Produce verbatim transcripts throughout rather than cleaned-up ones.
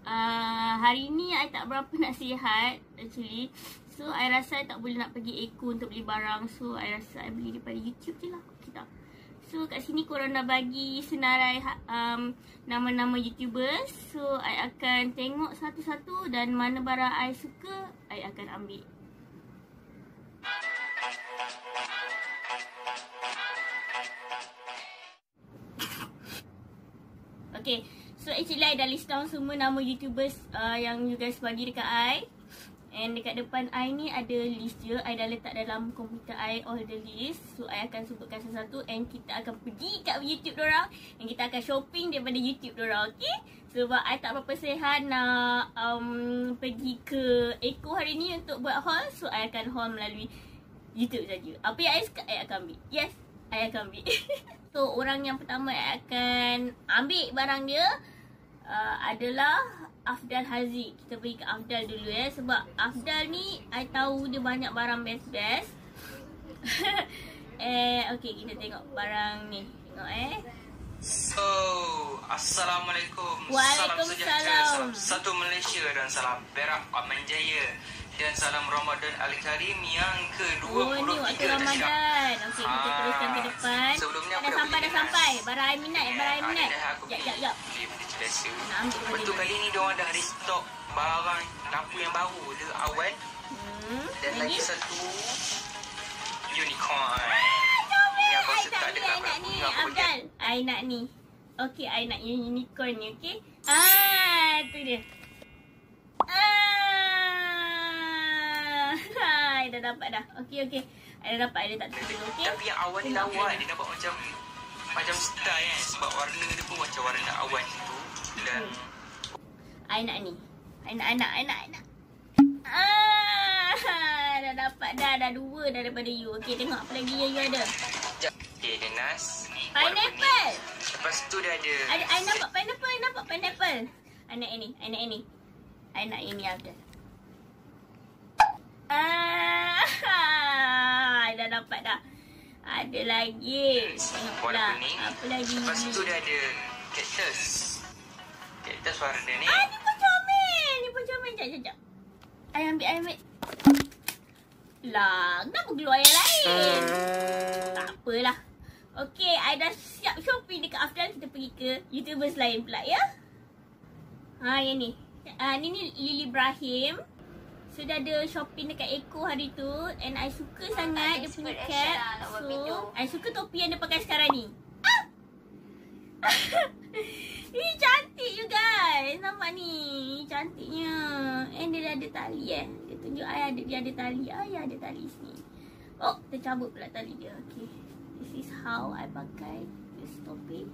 uh, hari ni I tak berapa nak sihat actually. So I rasa I tak boleh nak pergi Eko untuk beli barang. So I rasa I beli daripada YouTube je lah. Okay tak? So kat sini korang dah bagi senarai um, nama-nama YouTubers. So I akan tengok satu-satu dan mana barang I suka, I akan ambil. Okay, so actually I dah list down semua nama YouTubers uh, yang you guys bagi dekat I. And dekat depan I ni ada list je. I dah letak dalam komputer I all the list. So I akan sebutkan satu-satu and kita akan pergi kat YouTube dorang. And kita akan shopping daripada YouTube dorang, okay? Sebab I tak berapa sihat nak um, pergi ke Eko hari ni untuk buat haul. So I akan haul melalui YouTube saja. Apa yang I suka, I akan ambil. Yes, I akan ambil. So orang yang pertama I akan ambil barang dia uh, adalah Afdal Haziq. Kita pergi ke Afdal dulu ya. Sebab Afdal ni I tahu dia banyak barang best-best. Eh, okay, kita tengok barang ni. Tengok eh. So, Assalamualaikum. Waalaikumsalam. Salam sejahtera, salam satu Malaysia dan salam Perak Aman Jaya. Dan salam Ramadan Al-Karim yang ke dua puluh tiga. Oh, ni waktu Ramadan. Okey, kita Ah, teruskan ke depan. Sebelumnya dah sampai, dah sampai. Barang I minat, ya, barang I minat. Jap, Jap, jap, jap. Biasa. Nak ambil balik. Betul kali ni diorang dah restock barang lampu yang baru. Dia awan. Hmm. Dan lagi, Lagi satu unicorn. Comel. Yang kau I suka tak ni, dekat I nak ni. belakang aku Afdal. I nak ni. Okey, I nak unicorn ni, okey? Ah, tu dia. Ah. I dah dapat dah. Okey, okey. I dah dapat, I dah tak terus, okey? Tapi yang awan ni lawa. Dia nampak macam macam style kan. Sebab warna dia pun macam warna awan tu. Dan I nak ni. I nak, I nak, I nak, I nak. Ah, dah dapat dah. Dah dua dah daripada you. Okey, tengok apa lagi yang you ada. okay, dia nas. Pineapple. Lepas tu dia ada. Ada, I nampak pineapple, I nampak pineapple. I nak ini, I nak ini. I nak ini ada. Ah, I dah dapat dah. Ada lagi. Tengok pula. Warna kuning. Apa lagi? Lepas tu dia ada cactus. Cactus warna ni. Ah, ni pun comel. Ni pun comel. Sekejap, sekejap. I ambil, I ambil. Lah, kenapa keluar yang lain? Tak apalah. Okay, I dah siap shopping dekat Afdal. Kita pergi ke YouTubers lain pula ya. Ha, yang ni. Uh, ni ni Lily Ibrahim. So dah ada shopping dekat Eko hari tu. And I suka sangat dia punya cap. So, I suka topi yang dia pakai sekarang ni. Ah! Ni cantik you guys. Nampak ni. Cantiknya. And dia dah ada tali eh. Dia tunjuk I ada, dia ada tali. I ada tali sini. Oh, tercabut pula tali dia. Okay. This is how I pakai this topi.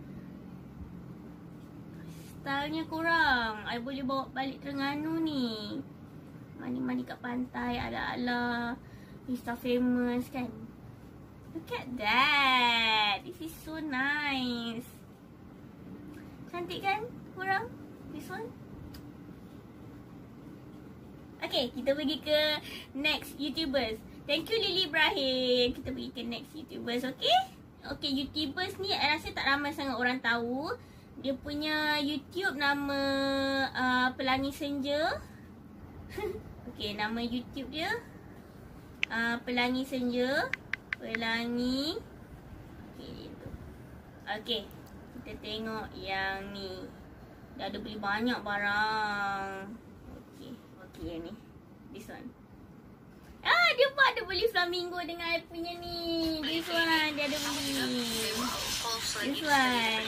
Stylenya kurang. I boleh bawa balik Terengganu ni. Mandi-mandi kat pantai. Ala-ala Insta famous kan. Look at that. This is so nice. Cantik kan? Kurang? This one? Okay, kita pergi ke next YouTubers. Thank you Lily Ibrahim. Kita pergi ke next YouTubers, okay? Okay, YouTubers ni I rasa tak ramai sangat orang tahu. Dia punya YouTube nama uh, Pelangi Senja. Okay, nama YouTube dia uh, Pelangi Senja. Pelangi. Okay, tu. Okay, kita tengok yang ni. Dah ada beli banyak barang. Okay, okay yang ni. This one. Ah, dia pun ada beli flamingo dengan I punya ni. This one dia ada beli. This one.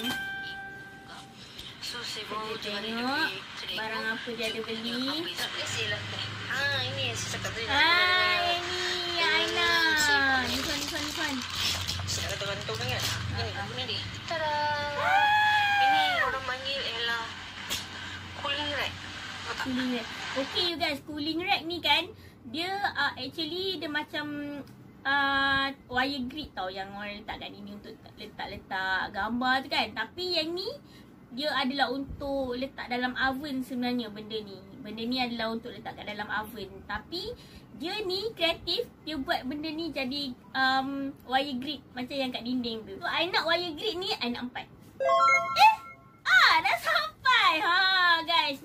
Kita tengok barang apa dia ada beli. Ah, ini yang saya cakap tadi. Ah, ini yang I nak. This one, this one, this one. Saya kata gantung kan? Ini, Ah. ini. Tada! Ini orang panggil ialah cooling rack. Cooling rack. Okay you guys, cooling rack ni kan, dia uh, actually dia macam uh, wire grid tau yang orang letak kat ini untuk letak-letak gambar tu kan. Tapi yang ni dia adalah untuk letak dalam oven sebenarnya benda ni. Benda ni adalah untuk letak kat dalam oven. Tapi dia ni kreatif, dia buat benda ni jadi um, wire grid macam yang kat dinding tu. So I nak wire grid ni, I nak empat. Eh? Ah, dah sampai. Ha guys, ni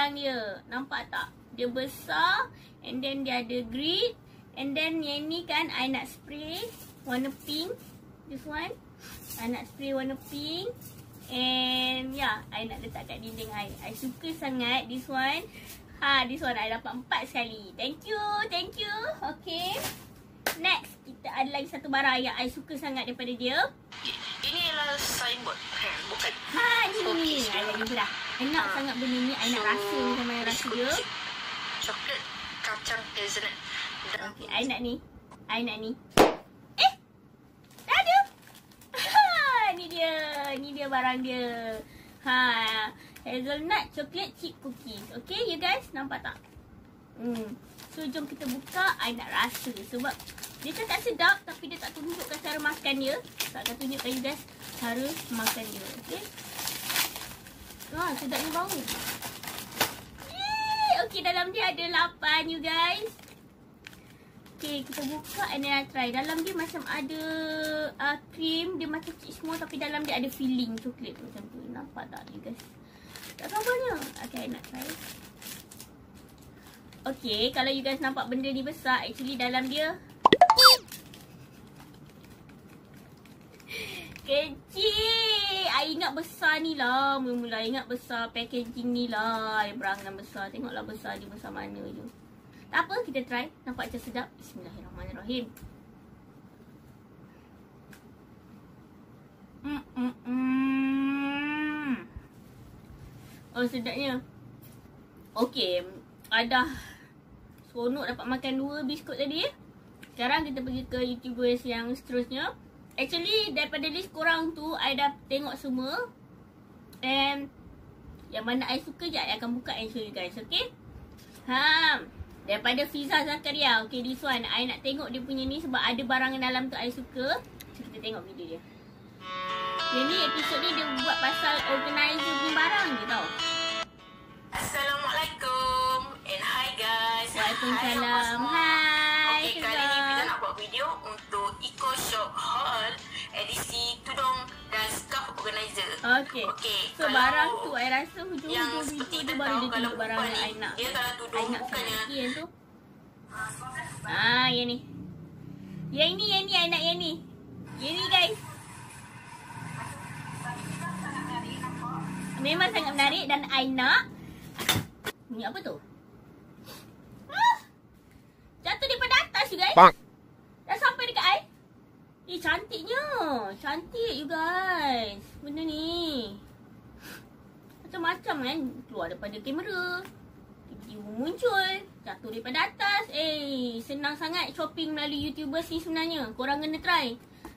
barang dia. Nampak tak? Dia besar. And then dia ada grid. And then yang ni kan I nak spray warna pink. This one I nak spray warna pink. And yeah, I nak letak kat dinding I. I suka sangat this one. Ha, this one I dapat empat sekali. Thank you, thank you. Okay. Next, kita ada lagi satu barang yang I suka sangat daripada dia. Ini adalah signboard. Bukan. Ha, ni ni ni. I nak jumpa dah. Enak ha. sangat benda ni. I nak so, rasa macam mana rasa dia. Coklat kacang hazelnut. Okay, I nak ni. I nak ni. Eh! Dah ada. Ha, ni dia. Ni dia barang dia. Ha, hazelnut chocolate chip cookies. Okay, you guys nampak tak? Hmm. So, jom kita buka. I nak rasa. Sebab dia cakap sedap tapi dia tak tunjukkan cara makan dia. Tak akan tunjukkan you guys cara makan dia. Okay. Wah, sedapnya bau. Yeay! Okay, dalam dia ada lapan you guys. Okay, kita buka and then I try. Dalam dia macam ada uh, cream. Dia macam cake semua tapi dalam dia ada filling coklat macam tu. Nampak tak you guys? Tak sabarnya. Okay, I nak try. Okay, kalau you guys nampak benda ni besar, actually dalam dia kecil. I ingat besar ni lah. Mula-mula ingat besar packaging ni lah. I berangan besar. Tengoklah besar dia besar mana je. Tak apa, kita try. Nampak macam sedap. Bismillahirrahmanirrahim. Mm -mm -mm. Oh, sedapnya. Okay, ada seronok dapat makan dua biskut tadi. Sekarang kita pergi ke YouTubers yang seterusnya. Actually, daripada list korang tu, I dah tengok semua. And yang mana I suka je, I akan buka and show you guys, okay? Ha, daripada Fiza Zakaria. Okay, this one. I nak tengok dia punya ni sebab ada barang dalam tu I suka. So, kita tengok video dia. Yang ni, episod ni dia buat pasal organizer punya barang je tau. Assalamualaikum and hi guys. Waalaikumsalam. Hai. Okay, kali ni kita nak buat video untuk Eco Shop Haul edisi tudung dan scarf organizer. Okay. Okay, so barang tu I rasa hujung-hujung video tu baru dia tunjuk barang yang I nak. Dia kalau tudung bukannya yang tu. Ah, yang ni. Yang ni, yang ni I nak yang ni. Yang ni guys. Memang sangat menarik dan I nak. Bunyi apa tu? Ah, jatuh daripada atas you guys. Bang. Dah sampai dekat I. Eh, cantiknya. Cantik you guys. Benda ni. Macam-macam kan. Keluar daripada kamera. Tiba-tiba muncul. Jatuh daripada atas. Eh, senang sangat shopping melalui YouTubers ni sebenarnya. Korang kena try.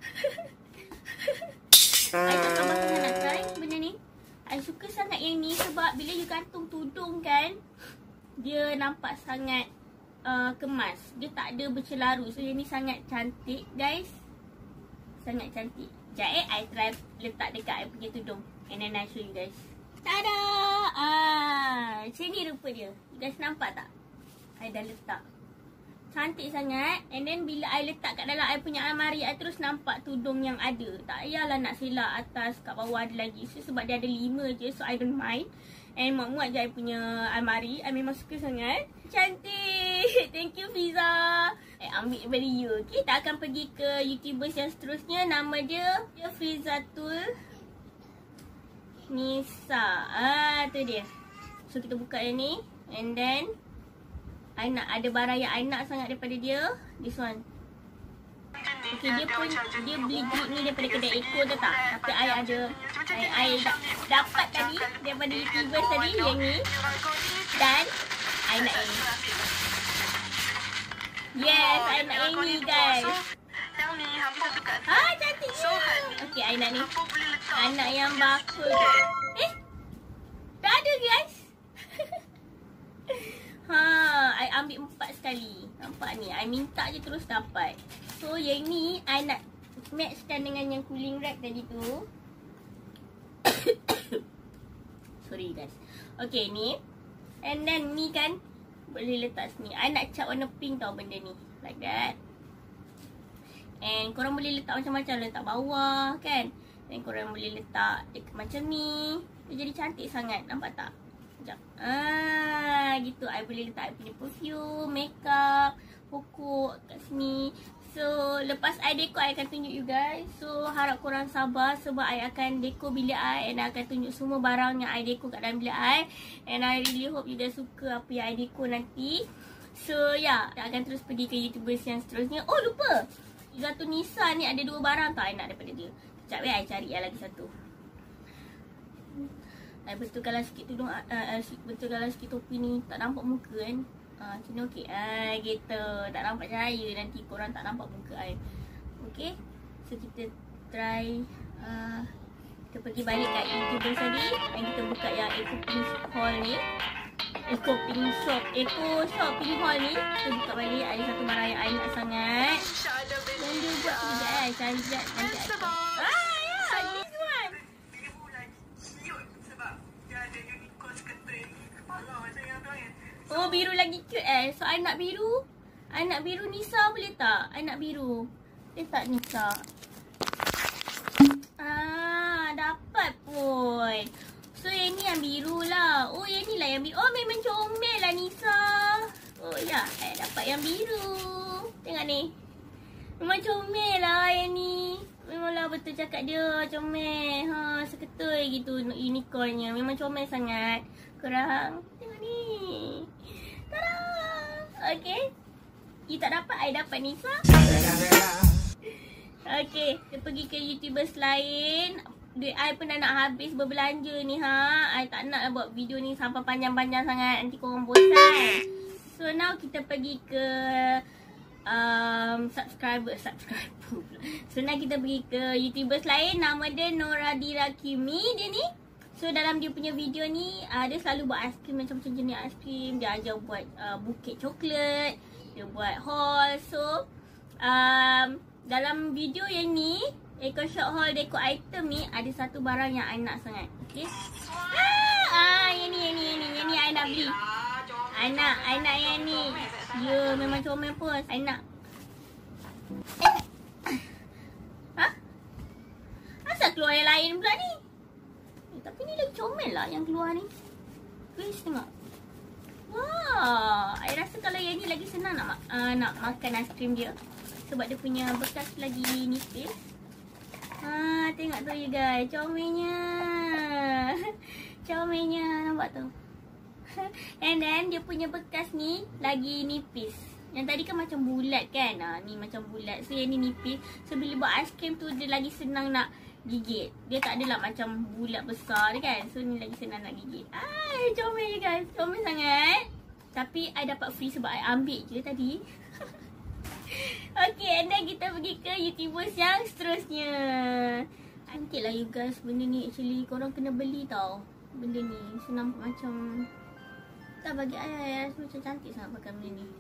I tak tahu masa nak try benda ni. I suka sangat yang ni sebab bila you gantung tudung kan, dia nampak sangat uh, kemas. Dia tak ada bercelaru. So yang ni sangat cantik guys. Sangat cantik. Sekejap eh, I try letak dekat I punya tudung. And then I show you guys. Tada! Ah, macam ni rupa dia. You guys nampak tak? I dah letak. Cantik sangat. And then bila I letak kat dalam I punya almari, I terus nampak tudung yang ada. Tak payahlah nak selak atas, kat bawah ada lagi. So sebab dia ada lima je, so I don't mind. And muat-muat je I punya almari. I memang suka sangat. Cantik. Thank you Fiza. I ambil daripada you. Okay, kita akan pergi ke YouTubers yang seterusnya. Nama dia, dia Fizatul Nisa. Ah, tu dia. So kita buka yang ni. And then I nak ada barang yang I nak sangat daripada dia. This one. Okay, dia pun dia beli grid ni daripada kedai Eco tu tak. Tapi I ada I, I da, dapat tadi daripada YouTubers tadi yang ni. Dan I nak yang ni. Yes, I nak yang ni guys. Ah, cantiknya. Okay, I nak ni. I nak yang bakul. Eh, dah ada guys. Ha, I ambil empat sekali. Nampak ni, I minta je terus dapat. So yang ni I nak matchkan dengan yang cooling rack tadi tu. Sorry guys. Okay ni. And then ni kan boleh letak sini. I nak cat warna pink tau benda ni. Like that. And korang boleh letak macam-macam. Letak bawah kan. Dan korang boleh letak dekat macam ni. Dia jadi cantik sangat. Nampak tak? Sekejap. Ah, gitu. I boleh letak I punya perfume, makeup, pokok kat sini. So, lepas I dekor, I akan tunjuk you guys. So, harap korang sabar sebab I akan dekor bilik I. And I akan tunjuk semua barang yang I dekor kat dalam bilik I. And I really hope you guys suka apa yang I dekor nanti. So, ya, yeah, I akan terus pergi ke YouTubers yang seterusnya. Oh, lupa! Zatu Nisa ni ada dua barang tau I nak daripada dia. Sekejap ya, I cari lagi satu. I betulkanlah sikit tudung, uh, uh, betulkanlah sikit topi ni. Tak nampak muka kan? Ah, macam ni okey. Ah, gitu. Tak nampak cahaya, nanti korang tak nampak muka I. Okey. So kita try uh, kita pergi balik kat YouTuber tadi dan kita buka yang Eco Pink Hall ni. Eco Pink Shop, Eco Shopping Hall ni. Kita buka balik. Ada satu barang yang I nak sangat. Dan dia buat sekejap I cari sekejap nanti I. Ah, ya, this one. Biru lagi cute sebab dia ada unicorn seketeng kepala macam yang tu kan. Oh, biru lagi cute eh. So, I nak biru. I nak biru Nisa boleh tak? I nak biru. Boleh tak Nisa? Ah, dapat pun. So, yang ni yang biru lah. Oh, yang ni lah yang biru. Oh, memang comel lah Nisa. Oh, ya. I dapat yang biru. Tengok ni. Memang comel lah yang ni. Memanglah betul cakap dia. Comel. Ha, seketui gitu unicornnya. Memang comel sangat. Korang tengok ni. Tada! Okay. You tak dapat, I dapat Nisa. Okay, kita pergi ke YouTubers lain. Duit I pun dah nak habis berbelanja ni ha. I tak nak buat video ni sampai panjang-panjang sangat. Nanti korang bosan. So now kita pergi ke um, subscriber Subscriber So now kita pergi ke YouTubers lain. Nama dia Noradira Kimi. Dia ni. So dalam dia punya video ni uh, dia selalu buat aiskrim macam-macam jenis aiskrim. Dia ajar buat uh, buket coklat. Dia buat haul. So um, dalam video yang ni Eco Shop Haul Deco item ni ada satu barang yang I nak sangat. Okay. Ah, ah yang ni yang ni yang ni yang ni I nak beli. I nak I nak yang ni. Ya memang comel pun. I nak. Eh. Ha? Asal keluar yang lain pula ni? Tapi ni lagi comel lah yang keluar ni. Guys tengok. Wah, I rasa kalau yang ni lagi senang nak ma uh, nak makan aiskrim dia. Sebab dia punya bekas lagi nipis. Ha, tengok tu you guys. Comelnya. Comelnya. Nampak tu. And then dia punya bekas ni lagi nipis. Yang tadi kan macam bulat kan. Ha, ni macam bulat. So yang ni nipis. So bila buat aiskrim tu dia lagi senang nak gigit. Dia tak adalah macam bulat besar dia kan. So ni lagi senang nak gigit. Ay, comel je guys. Comel sangat. Tapi I dapat free sebab I ambil je tadi. Okay, and then kita pergi ke YouTubers yang seterusnya. Cantik lah you guys. Benda ni actually korang kena beli tau. Benda ni. So nampak macam tak bagi I, I rasa macam cantik sangat pakai benda ni.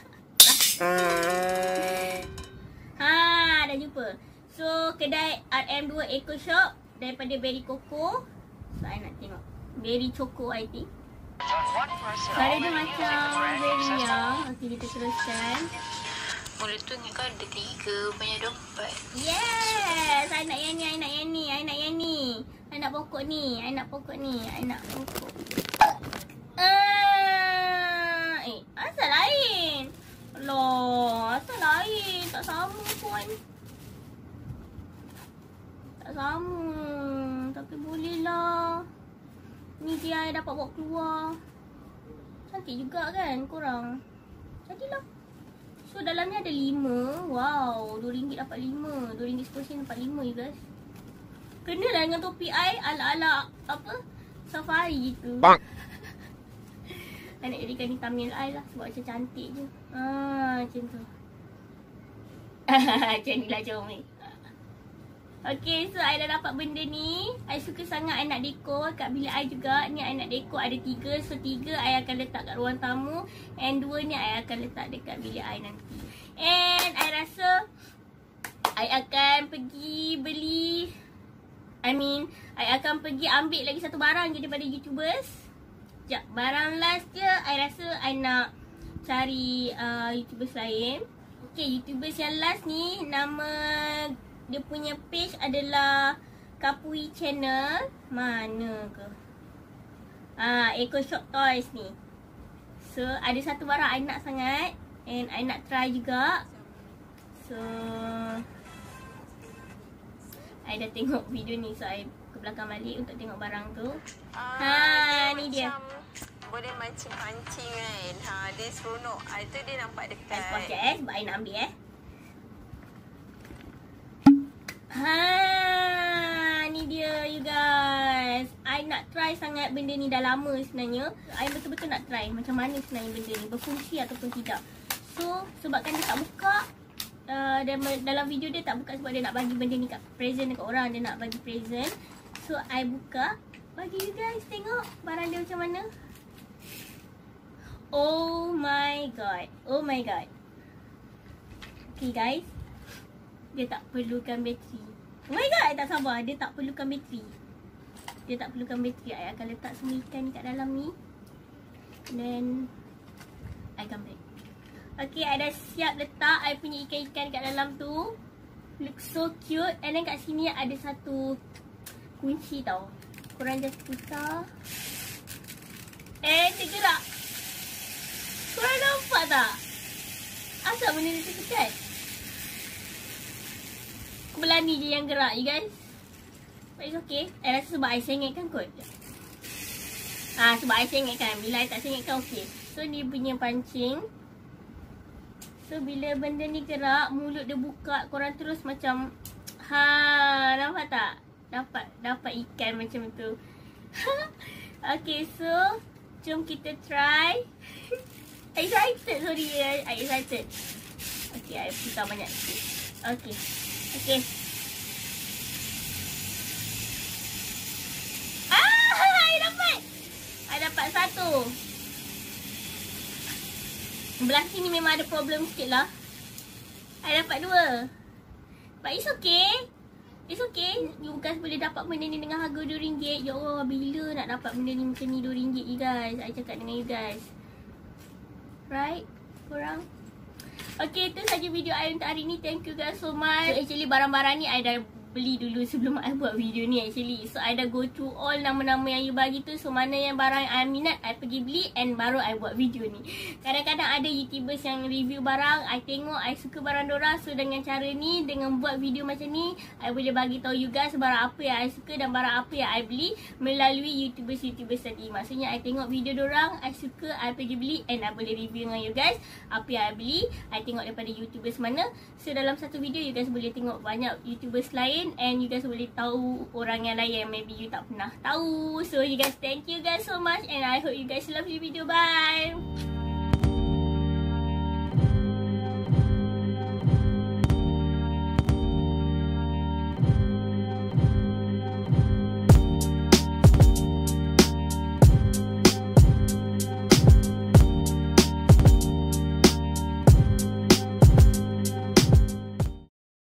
Ha, dah jumpa. So, kedai R M dua Eco Shop daripada Berry Coco. So, I nak tengok. Berry Choco, I think. Cara dia macam berry yang. Okay, kita teruskan. Mula tu ingat kau ada tiga punya dompet. Yes! I nak yang ni, I nak yang ni, I nak yang ni. I nak pokok ni, I nak pokok ni, I nak pokok. Uh, eh, asal lain? Alah, asal lain? Tak sama pun. Tak sama. Tapi boleh lah. Ni dia I dapat bawa keluar. Cantik juga kan korang? Jadilah. So dalam ni ada lima. Wow, dua ringgit dapat lima. dua ringgit sepuluh sen dapat lima you guys. Kena lah dengan topi I ala-ala apa? Safari gitu. Bang. I nak jadikan ni thumbnail I lah sebab macam cantik je. Ah, macam tu. Macam ni lah comel. Okay, so I dah dapat benda ni. I suka sangat I nak dekor kat bilik I juga. Ni I nak dekor ada tiga. So tiga I akan letak kat ruang tamu. And dua ni I akan letak dekat bilik I nanti. And I rasa I akan pergi beli, I mean I akan pergi ambil lagi satu barang je daripada YouTubers. Sekejap, barang last je I rasa I nak cari uh, YouTubers lain. Okay, YouTubers yang last ni nama dia punya page adalah Kapui Channel. Mana ke? Ah, Eco Shop Toys ni. So, ada satu barang I nak sangat. And I nak try juga. So, I dah tengok video ni. So, I ke belakang balik untuk tengok barang tu. Ah, Ha, ni dia. Boleh mancing-mancing kan. Ha, dia seronok. Ah, itu dia nampak dekat. I spot eh. Sebab I nak ambil eh. Ha, ni dia you guys. I nak try sangat benda ni dah lama sebenarnya. I betul-betul nak try macam mana sebenarnya benda ni. Berfungsi ataupun tidak. So, sebabkan dia tak buka. Uh, dan dalam video dia tak buka sebab dia nak bagi benda ni kat present dekat orang. Dia nak bagi present. So, I buka. Bagi you guys tengok barang dia macam mana. Oh my god. Oh my god. Okay guys. Dia tak perlukan bateri. Oh my god, I tak sabar. Dia tak perlukan bateri. Dia tak perlukan bateri. I akan letak semua ikan ni kat dalam ni. Then I come back. Okay, I dah siap letak I punya ikan-ikan kat dalam tu. Look so cute. And then kat sini ada satu kunci tau. Korang just putar. Eh, tergerak. Korang nampak tak? Asal benda ni terdekat? Kebelah ni je yang gerak, you guys. But it's okay. I rasa sebab I sengitkan kot. Ah, sebab I sengitkan. Bila I tak sengitkan, okay. So, dia punya pancing. So, bila benda ni gerak, mulut dia buka, korang terus macam, ha, nampak tak? Dapat dapat ikan macam tu. Okay, so, jom kita try. Excited, sorry, I, I excited. Okay, I putar banyak sikit. Okay, okay. Ah, I dapat! I dapat satu. Belah sini memang ada problem sikit lah. I dapat dua. But it's okay. It's okay. You guys boleh dapat benda ni dengan harga dua ringgit. Ya Allah, bila nak dapat benda ni macam ni dua ringgit you guys. I cakap dengan you guys. Right? Korang? Okay, itu saja video I untuk hari ni. Thank you guys so much. So, actually barang-barang ni I dah beli dulu sebelum I buat video ni actually. So, I dah go through all nama-nama yang you bagi tu. So, mana yang barang yang I minat, I pergi beli and baru I buat video ni. Kadang-kadang ada YouTubers yang review barang, I tengok, I suka barang dorang. So, dengan cara ni, dengan buat video macam ni, I boleh bagi tahu you guys barang apa yang I suka dan barang apa yang I beli melalui YouTubers-YouTubers tadi. Maksudnya, I tengok video dorang, I suka, I pergi beli and I boleh review dengan you guys apa yang I beli. I tengok daripada YouTubers mana. So, dalam satu video, you guys boleh tengok banyak YouTubers lain. And you guys boleh tahu orang yang lain yang maybe you tak pernah tahu. So you guys, thank you guys so much. And I hope you guys love the video. Bye.